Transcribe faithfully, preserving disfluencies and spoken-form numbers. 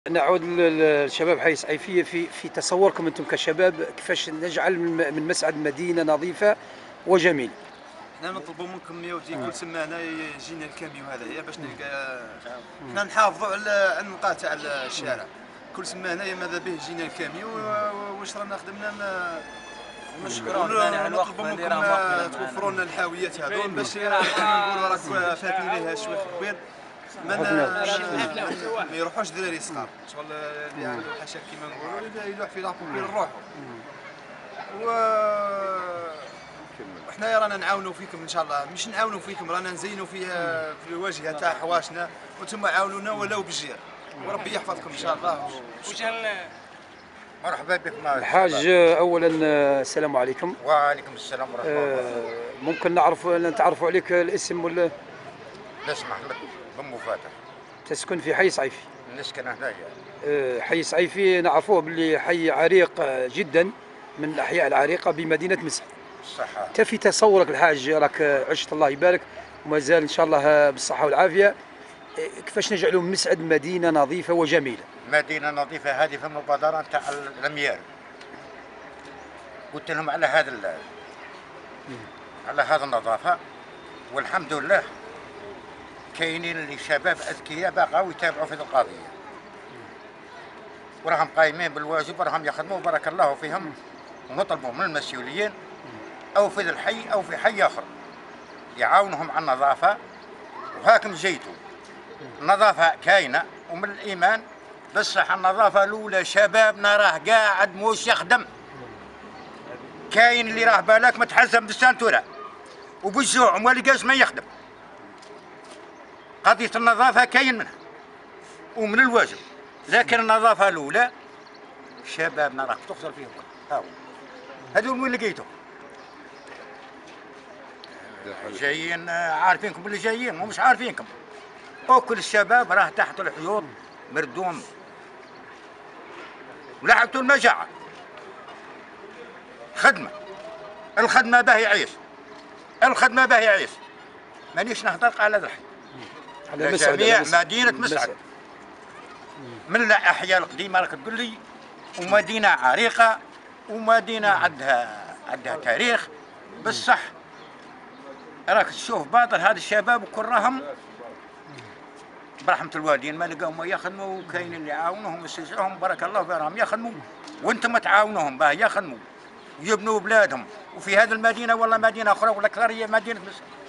نعود للشباب حي صعيفية في في تصوركم انتم كشباب كيفاش نجعل من مسعد مدينة نظيفة وجميلة. حنا نطلبوا منكم يا ودي كل سمانه يجينا الكاميو هذايا باش نلقى حنا نحافظوا على على النقاط تاع الشارع. كل سمانه ماذا به يجينا الكاميو واش رانا خدمنا ما نشكروا نطلبوا منكم توفروا لنا الحاويات هذول باش نقولوا راك فاتني ليها شويه خبير ما ما يروحوش دراري صغار شغل اللي عنده حاشا كيما نقولوا يلوح في لابوبيل نروحوا و وحنايا رانا نعاونوا فيكم ان شاء الله، مش نعاونوا فيكم رانا نزينوا فيها في الواجهه تاع حواشنا وانتم عاونونا ولو بالجير وربي يحفظكم ان شاء الله. مرحبا بكم الحاج. اولا السلام عليكم. وعليكم السلام ورحمه الله. آه ممكن نعرف نتعرفوا عليك الاسم ولا؟ الاسم احمد بن مفاتح. تسكن في حي صعيفي؟ نسكن هنايا. آه حي صعيفي نعرفوه باللي حي عريق جدا من الاحياء العريقه بمدينه مسعد. صحة. انت في تصورك الحاج راك عشت الله يبارك ومازال ان شاء الله بالصحه والعافيه، كيفاش نجعلوا مسعد مدينه نظيفه وجميله؟ مدينه نظيفه هذه في المبادره تاع الرميال. قلت لهم على هذا على هذا النظافه والحمد لله كاينين اللي شباب اذكياء بقاو يتابعوا في القضيه وراهم قايمين بالواجب وراهم يخدموا بارك الله فيهم. ونطلبوا من المسؤولين او في الحي او في حي اخر يعاونهم على النظافه. وهاكم جيتوا النظافه كاينه ومن الايمان بصح النظافه الاولى شبابنا راه قاعد موش يخدم. كاين اللي راه بالك متحزم بالسانتوره وبالجوع وما لقاش ما يخدم. قضيه النظافه كاين منها ومن الواجب، لكن النظافه الاولى شبابنا راك تخسر فيهم. هاو هذول وين لقيتهم؟ جايين عارفينكم اللي جايين ومش عارفينكم. وكل الشباب راه تحت الحيوط مردوم ولحقتوا المجاعة. خدمة الخدمة باه يعيش، الخدمة باه يعيش. مانيش نهضر على ذا الحي على جميع مدينة مسعد من الأحياء القديمة راك تقول لي، ومدينة عريقة ومدينة عندها عندها تاريخ. بالصح راك تشوف باطل هذا الشباب وكل راهم برحمة الوالدين ما لقاو ما يخدموا، وكاين اللي يعاونوهم ويستشعرهم بارك الله فيهم يخدموا وانتم تعاونوهم باه يخدموا ويبنوا بلادهم. وفي هذه المدينة ولا مدينة أخرى ولا أكثر هي مدينة مسعد.